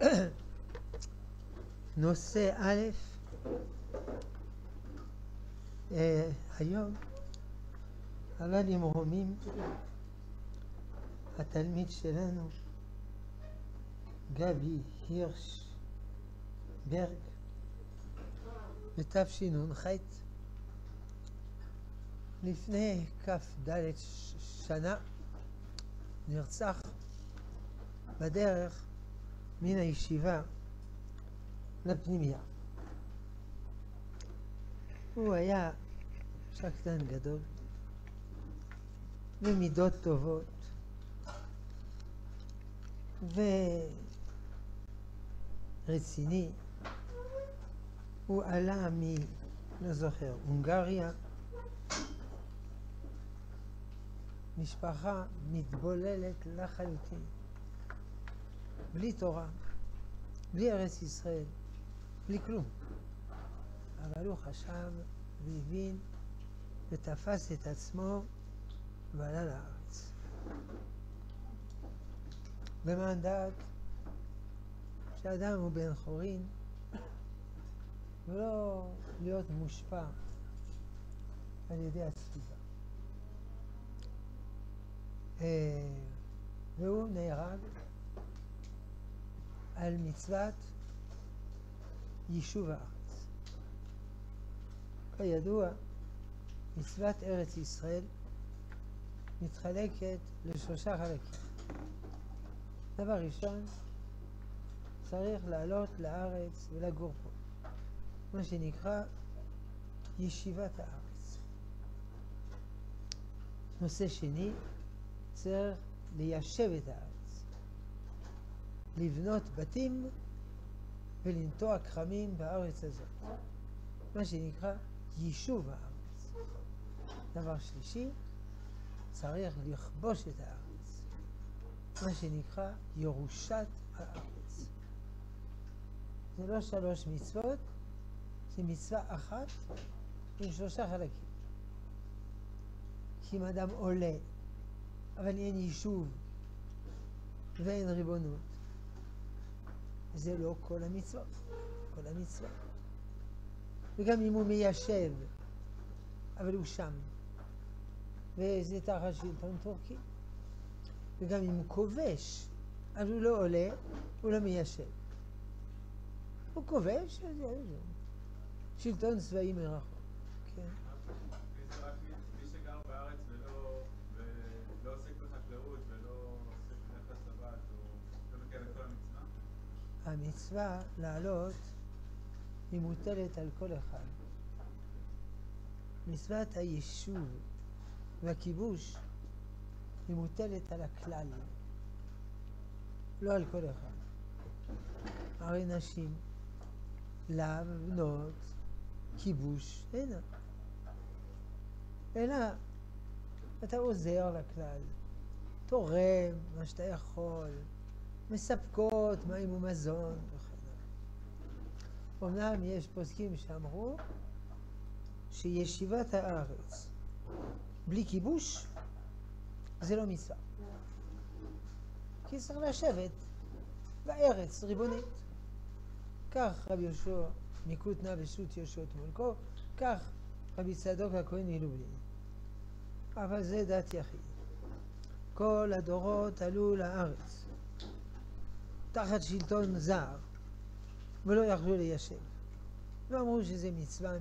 נושא א', היום עבד עם רומים התלמיד שלנו גבי הירש ברג בתשנ"ח לפני כ"ד שנה. נרצח בדרך מן הישיבה לפנימיה. הוא היה שקדן גדול ומידות טובות ורציני. הוא עלה לא זוכר, הונגריה, משפחה מתבוללת לחלוטין, בלי תורה, בלי ארץ ישראל, בלי כלום. אבל הוא חשב והבין ותפס את עצמו ועלה לארץ. במנדט שאדם הוא בן חורין ולא להיות מושפע על ידי הסביבה. והוא נהרג על מצוות יישוב הארץ. כידוע, מצוות ארץ ישראל מתחלקת לשלושה חלקים. דבר ראשון, צריך לעלות לארץ ולגור פה, מה שנקרא ישיבת הארץ. נושא שני, צריך ליישב את הארץ, לבנות בתים ולנטוע כרמים בארץ הזאת, מה שנקרא יישוב הארץ. דבר שלישי, צריך לכבוש את הארץ, מה שנקרא ירושת הארץ. זה לא שלוש מצוות, זה מצווה אחת עם שלושה חלקים. כי אם אדם עולה אבל אין יישוב ואין ריבונות, זה לא כל המצוות. כל המצוות. וגם אם הוא מיישב אבל הוא שם וזה תחת שלטון טורקי, וגם אם הוא כובש אבל הוא לא עולה, הוא לא מיישב, הוא כובש, שלטון צבאי מרחוק. כן. זה רק מי שגר בארץ ולא עוסק בחקלאות ולא עוסק בנפש שבת, הוא לא מקיים את כל המצווה? המצווה לעלות היא מוטלת על כל אחד. מצוות היישוב והכיבוש היא מוטלת על הכלל, לא על כל אחד. הרי נשים, לאו, בנות, כיבוש, אינה. אלא אתה עוזר לכלל, תורם מה שאתה יכול, מספקות מים ומזון וכן. אמנם יש פוסקים שאמרו שישיבת הארץ בלי כיבוש זה לא מצווה, כי צריך לשבת בארץ ריבונית. כך רבי יהושע מקוטנה ושות יהושע מולקו, כך רבי צדוק הכהן מלובלין. אבל זה דת יחיד. כל הדורות עלו לארץ תחת שלטון זר ולא יכלו ליישב, ואמרו שזה מצווה.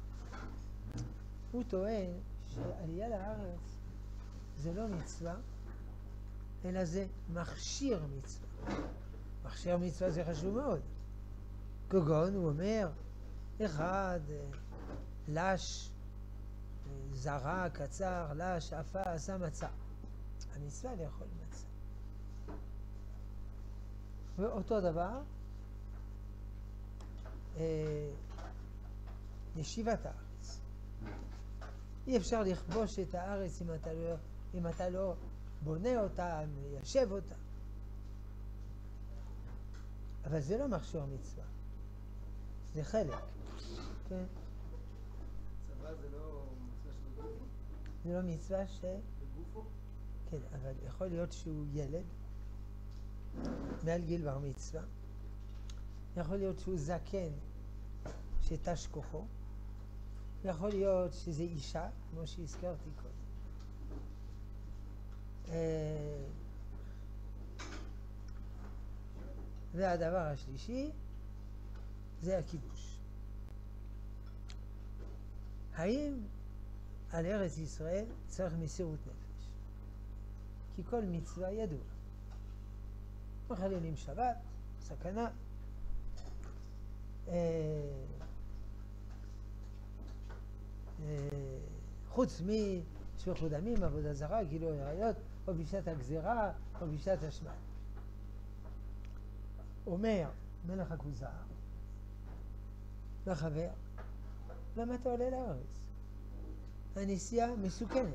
הוא טוען שעלייה לארץ זה לא מצווה, אלא זה מכשיר מצווה. מכשיר מצווה זה חשוב מאוד. כגון הוא אומר, אחד לש זרה קצר, לש עפה עשה מצה, המצווה לאכול מצה. ואותו דבר ישיבת הארץ. אי אפשר לכבוש את הארץ אם אתה לא בונה אותה, מיישב אותה. אבל זה לא מכשיר מצווה, זה חלק. כן? צבא זה לא מצווה של גופו? זה לא מצווה בגופו? כן, אבל יכול להיות שהוא ילד מעל גיל בר מצווה יכול להיות שהוא זקן שתש כוחו, יכול להיות שזה אישה, כמו שהזכרתי קודם. והדבר השלישי זה הכיבוש. האם על ארץ ישראל צריך מסירות נפש? כי כל מצווה ידוע. מחללים שבת, סכנה. חוץ משפיכות דמים, עבודה זרה, גילוי עריות, או בשעת הגזירה, או בשעת השמד. אומר מלך הכוזר לחבר, למה אתה עולה לארץ? הנסיעה מסוכנת.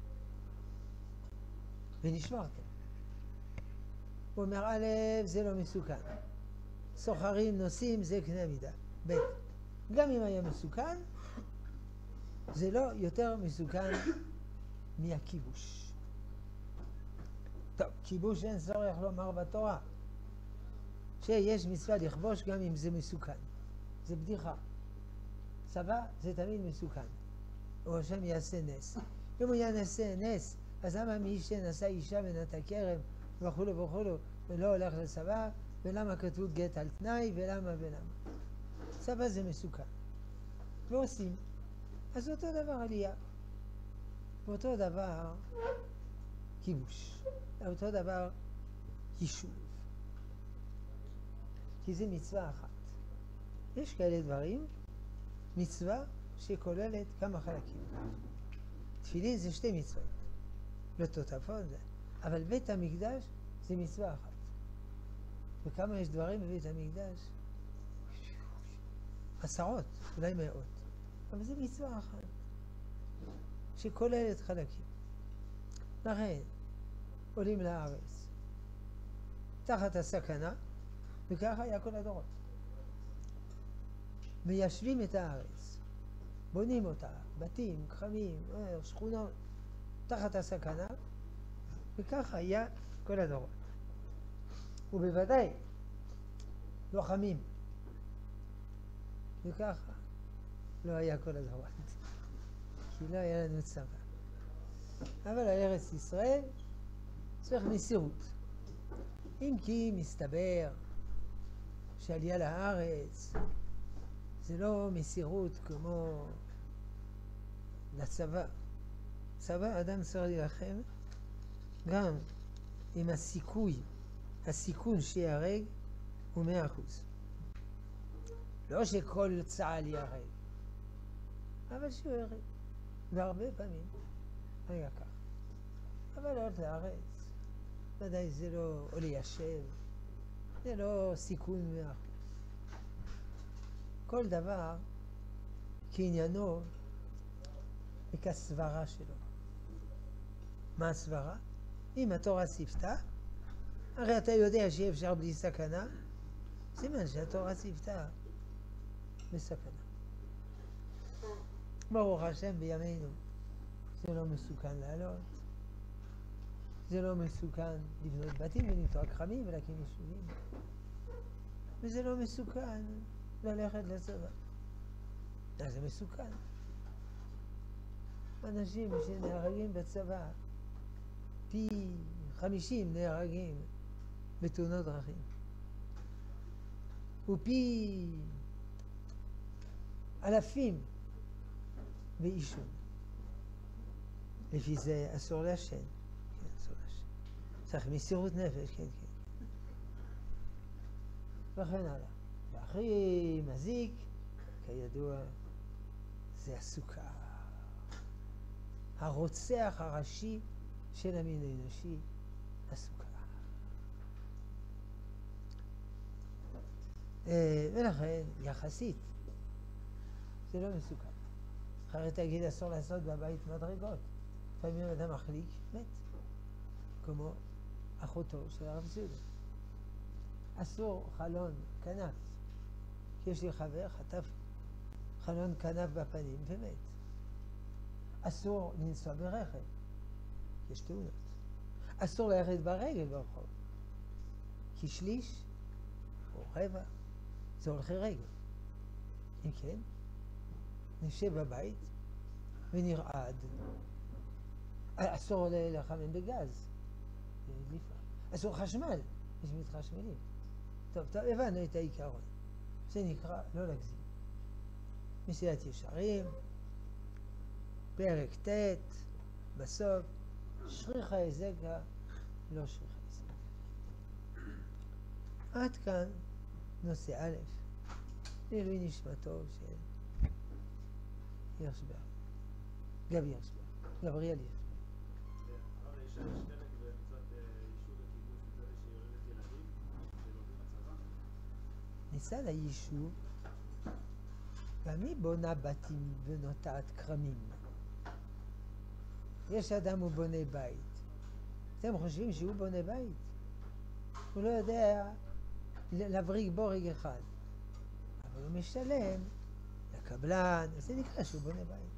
ונשמרתם. הוא אומר, א', זה לא מסוכן. סוחרים, נוסעים, זה קנה מידה. ב', גם אם היה מסוכן, זה לא יותר מסוכן מהכיבוש. טוב, כיבוש אין צורך לומר בתורה. שיש מצווה לכבוש גם אם זה מסוכן. זה בדיחה. צבא זה תמיד מסוכן. או השם יעשה נס. אם הוא יעשה נס, אז למה מי שנשא אישה ונטע כרם וכולו וכולו ולא הולך לצבא, ולמה כתוב גט על תנאי, ולמה. צבא זה מסוכן. ועושים. אז אותו דבר עלייה. ואותו דבר כיבוש. אותו דבר יישוב. כי זה מצווה אחת. יש כאלה דברים, מצווה שכוללת כמה חלקים. תפילין זה שתי מצוות. לא תותפות זה. אבל בית המקדש זה מצווה אחת. וכמה יש דברים בבית המקדש? עשרות, אולי מאות. אבל זה מצווה אחת. שכוללת חלקים. לכן, עולים לארץ. תחת הסכנה, וככה היה כל הדורות. מיישבים את הארץ. בונים אותה, בתים, כחמים, שכונות, תחת הסכנה, וככה היה כל הדורות. ובוודאי, לוחמים. וככה לא היה כל הדורות. כי לא היה לנו צבא. אבל על ארץ ישראל צריך מסירות. אם כי מסתבר שעלייה לארץ זה לא מסירות כמו לצבא. צבא אדם צריך להילחם גם עם הסיכון שיהרג הוא 100%. לא שכל צה"ל יהרג, אבל שהוא יהרג. והרבה פעמים היה כך. אבל לעלות לארץ, ודאי זה לא, או ליישב, זה לא סיכון 100%. כל דבר כעניינו וכסברה שלו. מה הסברה? אם התורה ציוותה, הרי אתה יודע שאי אפשר בלי סכנה, סימן שהתורה ציוותה בסכנה. ברוך השם בימינו, זה לא מסוכן לעלות, זה לא מסוכן לבנות בתים ולנטוע כרמים ולהקים יישובים, וזה לא מסוכן ללכת לצבא. אז זה מסוכן. אנשים שנהרגים בצבא, פי 50 נהרגים בתאונות דרכים. ופי אלפים בעישון. לפי זה אסור לעשן. כן, אסור לעשן. צריך מסירות נפש, כן, כן. וכן הלאה. והכי מזיק, כידוע, זה הסוכר. הרוצח הראשי של המין האנושי, הסוכר. ולכן, יחסית, זה לא מסוכן. אחרת תגיד אסור לעשות בבית מדרגות. לפעמים אדם מחליק, מת. כמו אחותו של הרב זיודה. אסור חלון כנף. כי יש לי חבר, חטף חלון כנף בפנים ומת. אסור לנסוע ברכב. יש תאונות. אסור ללכת ברגל ברחוב. כי שליש או רבע זה הולכי רגל. אם כן, נשב בבית ונרעד. אסור לחמם בגז. אסור חשמל, יש מתחשמלים. טוב, הבנו את העיקרון. זה נקרא לא להגזים. מסילת ישרים, פרק ט', בסוף, שריך היזקה, לא שריך היזקה. עד כאן נושא א', לעילוי נשמתו של הירשברג, גבי הירשברג, גבריאל הירשברג. אבל יש חלק במצוות יישוב וקיבוץ מצד שיולדת ילדים ולומדים בצבא. מצד היישוב, גם היא בונה בתים ונוטעת כרמים. יש אדם הוא בונה בית. אתם חושבים שהוא בונה בית? הוא לא יודע להבריג בורג אחד. אבל הוא משלם לקבלן, זה נקרא שהוא בונה בית.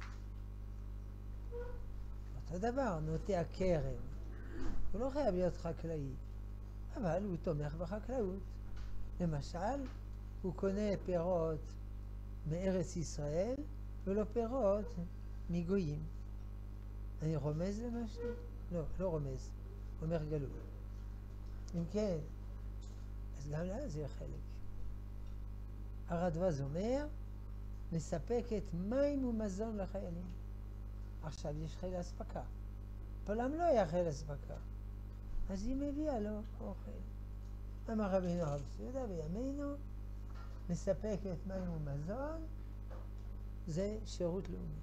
אותו דבר, נוטע כרם. הוא לא חייב להיות חקלאי, אבל הוא תומך בחקלאות. למשל, הוא קונה פירות מארץ ישראל ולא פירות מגויים. אני רומז למשהו? לא, לא רומז. אומר גלוי. אם כן, אז גם לה זה חלק. הרדב"ז אומר, מספקת מים ומזון לחיילים. עכשיו יש חיל אספקה. פעם לא היה חיל אספקה. אז היא מביאה לו אוכל. אמר רבינו הרב ציודה בימינו, מספקת מים ומזון, זה שירות לאומי.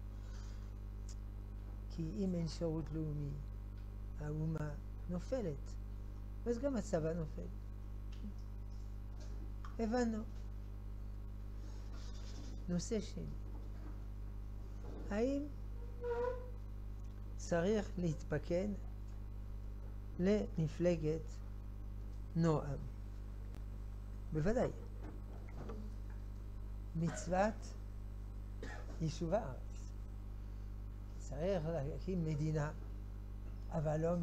כי אם אין שירות לאומי, האומה נופלת. ואז גם הצבא נופל. הבנו. נושא שני. האם צריך להתפקד למפלגת נועם? בוודאי. מצוות יישוב הארץ. צריך להקים מדינה, אבל לא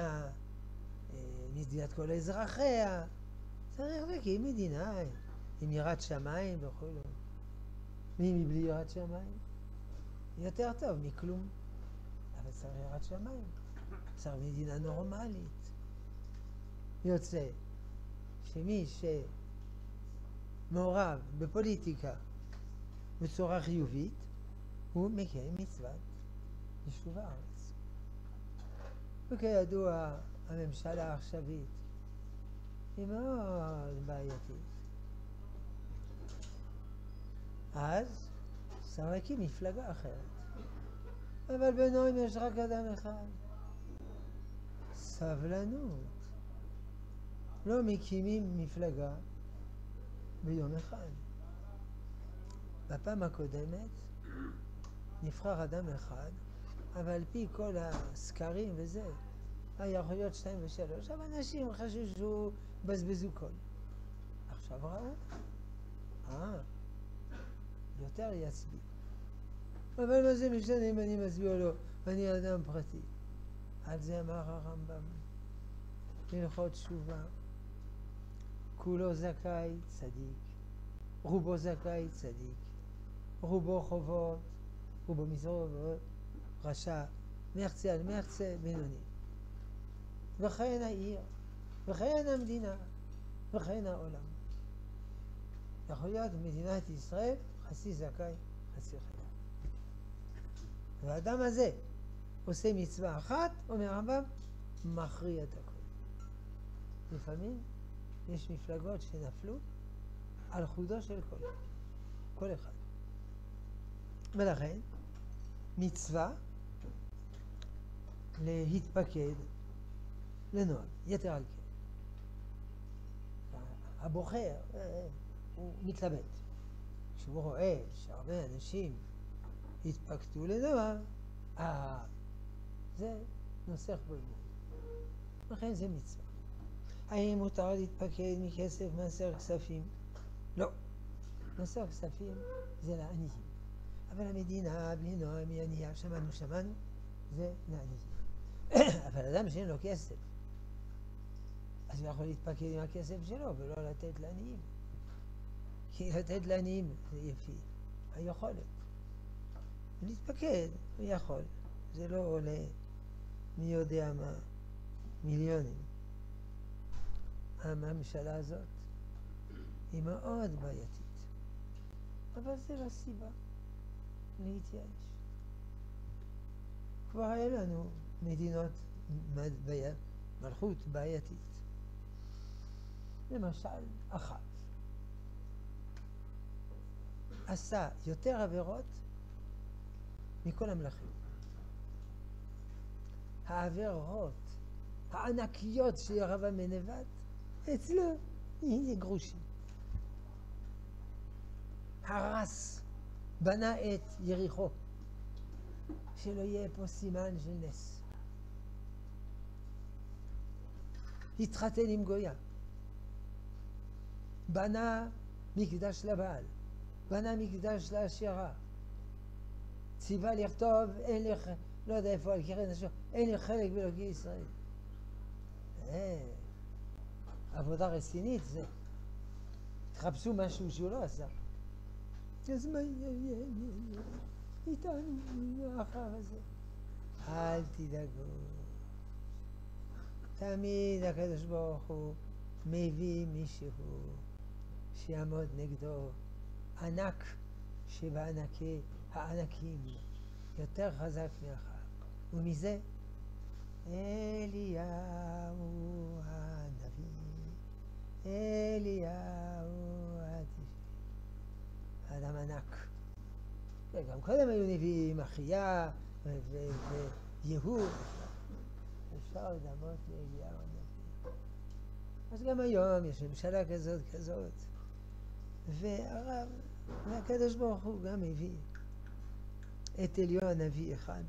מדינת כל אזרחיה. צריך להקים מדינה עם יראת שמיים וכו'. מי מבלי יראת שמיים? יותר טוב מכלום. אבל צריך יראת שמיים. צריך מדינה נורמלית. יוצא שמי שמעורב בפוליטיקה בצורה חיובית, הוא מקיים מצוות יישוב הארץ. וכידוע, הממשלה העכשווית היא מאוד בעייתית. אז צריך להקים מפלגה אחרת. אבל בנועם יש רק אדם אחד. סבלנות. לא מקימים מפלגה ביום אחד. בפעם הקודמת נבחר אדם אחד, אבל על פי כל הסקרים וזה, היה יכול להיות 2 ו3, עכשיו אנשים חששו בזבזו קול. עכשיו ראו, יותר יצביע. אבל מה זה משנה אם אני מצביע או לא? אני אדם פרטי. על זה אמר הרמב"ם, הלכות תשובה, כולו זכאי צדיק, רובו זכאי צדיק, רובו חובות, רובו מזרוב רשע, מחצה על מחצה בינוני. וכן העיר, וכן המדינה, וכן העולם. יכול להיות מדינת ישראל חצי זכאי, חצי חייב. והאדם הזה עושה מצווה אחת, אומר הרמב"ם, מכריע את הכל. לפעמים יש מפלגות שנפלו על חודו של כל אחד. ולכן מצווה להתפקד לנועם, יתר על כן. הבוחר הוא מתלבט. כשהוא רואה שהרבה אנשים התפקדו לנועם, זה נוסח בו אמון. לכן זה מצווה. האם מותר להתפקד מכסף מעשר כספים? לא. מעשר כספים זה לעניים. אבל המדינה בלי נועם היא ענייה, שמענו, זה לעניים. אבל אדם שאין לו כסף, אז הוא יכול להתפקד עם הכסף שלו ולא לתת לעניים. כי לתת לעניים זה יפי, היכולת. להתפקד, הוא יכול. זה לא עולה מי יודע מה, מיליונים. הממשלה הזאת היא מאוד בעייתית. אבל זה לא סיבה להתייאש. כבר היה לנו מדינות מלכות בעייתית. למשל, אחאב עשה יותר עבירות מכל המלכים. העבירות הענקיות של ירבעם בן נבט, אצלו, הנה גרושים. הרס, בנה את יריחו, שלא יהיה פה סימן של נס. התחתן עם גויה. בנה מקדש לבעל, בנה מקדש לעשירה. ציווה לכתוב, אין לך, לא יודע איפה על קרן השור, אין לך חלק באלוקי ישראל. עבודה רצינית זה. תחפשו משהו שהוא לא עשה. אז מה יהיה איתנו אחר הזה? אל תדאגו. תמיד הקדוש ברוך הוא מביא מישהו שיעמוד נגדו, ענק שבענקי הענקים, יותר חזק מאחר. ומזה אליהו הנביא, אליהו התשבי, אדם ענק. וגם קודם היו נביאים, אחיה ויהוא, אפשר לדמות לאליהו הנביא. אז גם היום יש ממשלה כזאת, והקדוש ברוך הוא גם הביא את אליהו הנביא אחד.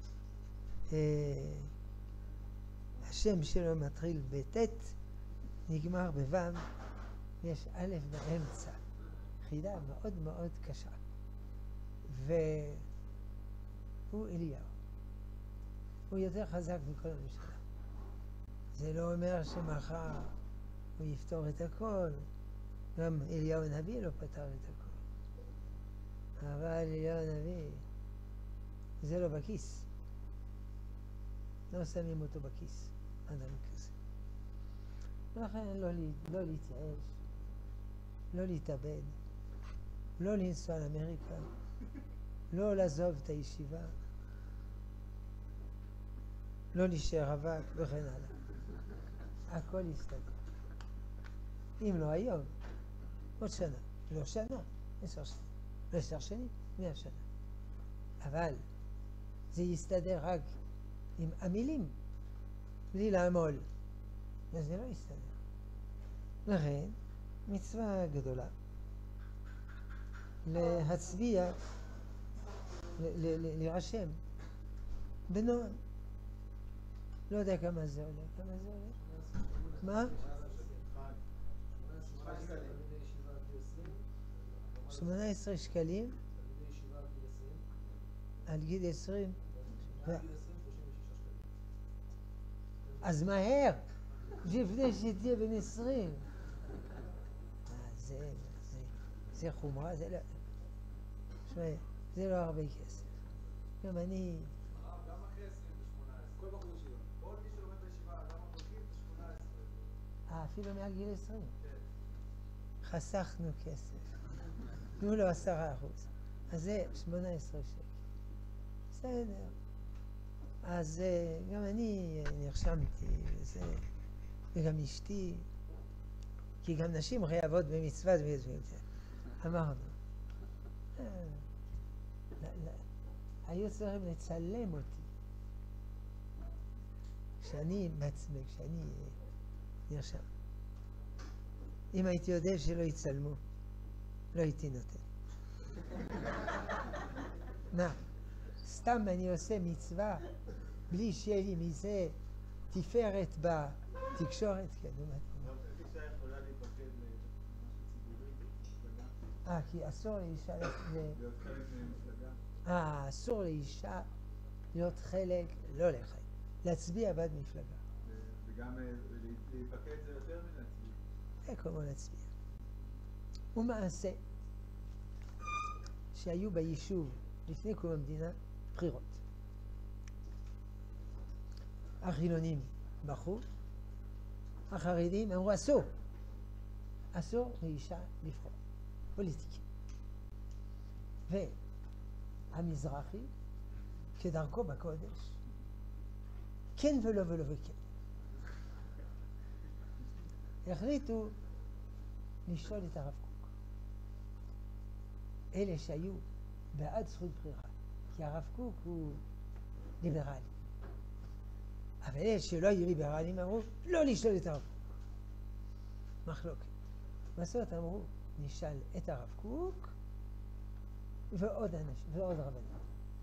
השם שלו מתחיל בט' נגמר בו', יש א' באמצע. חידה מאוד מאוד קשה. והוא אליהו. הוא יותר חזק מכל הממשלה. זה לא אומר שמחר הוא יפתור את הכל. גם אליהו הנביא לא פתר את הכל. אבל אליהו הנביא זה לא בכיס. לא שמים אותו בכיס, אדם כזה. ולכן לא להתייאש, לא להתאבד, לא לנסוע לאמריקה, לא לעזוב את הישיבה, לא להישאר רווק וכן הלאה. הכל יסתדר. אם לא היום, עוד שנה. לא שנה, 10 שנים. לא 10 שנים, 100 שנה. אבל זה יסתדר רק עם המילים, בלי לעמול. וזה לא יסתדר. לכן, מצווה גדולה. להצביע, להירשם בנועם. לא יודע כמה זה עולה. כמה זה עולה? מה? 18 שקלים על גיל 20. אז מהר, לפני שתהיה בן 20. זה חומרה, זה לא... זה לא הרבה כסף. גם אני... גם אחרי 28, כל בחור ישיבה. כל מי שלומד בישיבה, גם החולקים זה 18. אפילו מעל גיל 20. כן. חסכנו כסף. תנו לו 10%. אז זה 18 שקל. בסדר. אז גם אני נרשמתי וזה, וגם אשתי, כי גם נשים חייבות במצוות וזה. אמרנו. היו צריכים לצלם אותי. כשאני נרשם. אם הייתי יודע שלא יצלמו, לא הייתי נותן. מה? סתם אני עושה מצווה בלי שיהיה לי מזה תפארת בתקשורת, כן, לא מתאים. איך אישה יכולה להיפקד למשהו ציבורי? כי אסור לאישה להיות חלק ממפלגה. אסור לאישה להיות חלק, לא לחלק, להצביע בעד מפלגה. וגם להיפקד זה יותר מלהצביע. זה כמו להצביע. ומעשה שהיו ביישוב לפני קום המדינה בחירות. החילונים בחרו, החרדים אמרו אסור. אסור לאישה לבחור, פוליטיקה. והמזרחי, כדרכו בקודש, כן ולא ולא וכן. החליטו לשאול את הרב קוק. אלה שהיו בעד זכות בחירה, כי הרב קוק הוא ליברלי. אבל אלה שלא היו ליברלים אמרו לא לשאול את הרב קוק. מחלוקת. בסוף אמרו נשאל את הרב קוק ועוד אנשים, ועוד רבנים.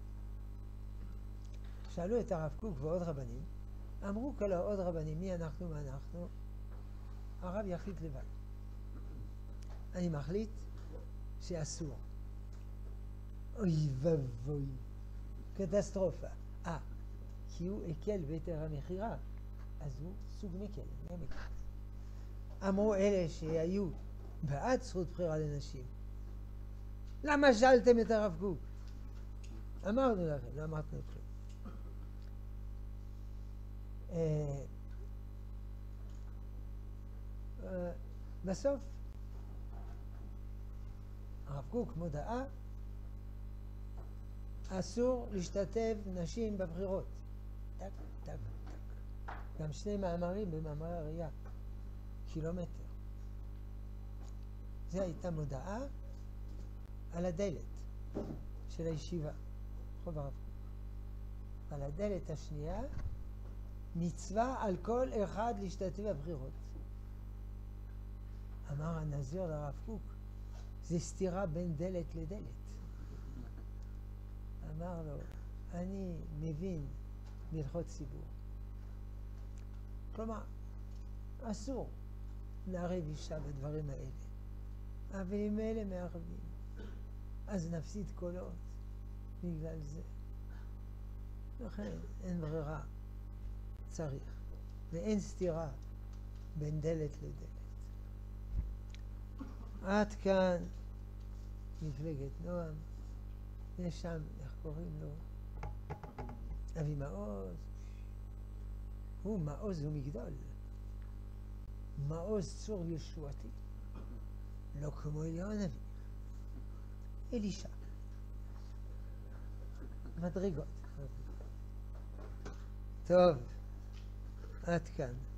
שאלו את הרב קוק ועוד רבנים, אמרו כל העוד רבנים, מי אנחנו, מה אנחנו? הרב יחליט לבד. אני מחליט שאסור. אוי ובוי, קטסטרופה. כי הוא הקל ביתר המחירה, אז הוא סוג מקל, לא מקל. אמרו אלה שהיו בעד זכות בחירה לנשים, למה שאלתם את הרב קוק? אמרנו לכם, לא אמרנו כלום. בסוף הרב קוק מודעה אסור להשתתף נשים בבחירות. טק, טק, טק. גם שני מאמרים במאמרי הראייה, קילומטר. זו הייתה מודעה על הדלת של הישיבה, רחוב הרב קוק. על הדלת השנייה, מצווה על כל אחד להשתתף בבחירות. אמר הנזיר לרב קוק, זה סתירה בין דלת לדלת. אמר לו, אני מבין בהלכות ציבור. כלומר, אסור לערב אישה בדברים האלה. אבל אם אלה מערבים, אז נפסיד קולות בגלל זה. לכן אין ברירה, צריך. ואין סתירה בין דלת לדלת. עד כאן מפלגת נועם. יש שם, איך קוראים לו? אבי מעוז. הוא מעוז ומגדול. מעוז צור ישועתי. לא כמו אליהו הנביא. אלישע. מדרגות. טוב, עד כאן.